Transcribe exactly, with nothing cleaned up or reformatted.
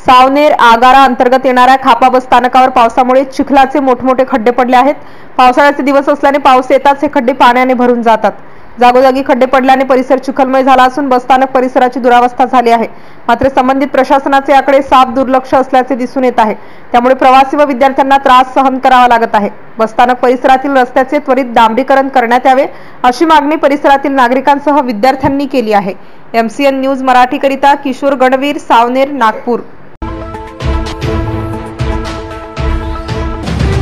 सावनेर आगारा अंतर्गत येणाऱ्या खापा बस स्थानकावर पावसामुळे चिखलाचे मोठमोठे खड्डे पडले आहेत। पावसाळ्याचे दिवस असल्याने पाऊस येताच हे खड्डे पाण्याने भरून जातात। जागोजागी खड्डे पडल्याने परिसर चिखलमय झाला असून बसस्थानक परिसराची दुरावस्था झाली आहे। मात्र संबंधित प्रशासनाचे याकडे साफ दुर्लक्ष असल्याचे दिसून येत आहे। त्यामुळे प्रवासी व विद्यार्थ्यांना त्रास सहन करावा लागत आहे। बसस्थानक परिसरातील रस्त्याचे त्वरित डांबरीकरण करण्यात यावे अशी मागणी परिसरातील नागरिकांसह विद्यार्थ्यांनी केली आहे। एमसीएन न्यूज मराठी करिता किशोर गणवीर, सावनेर, नागपूर।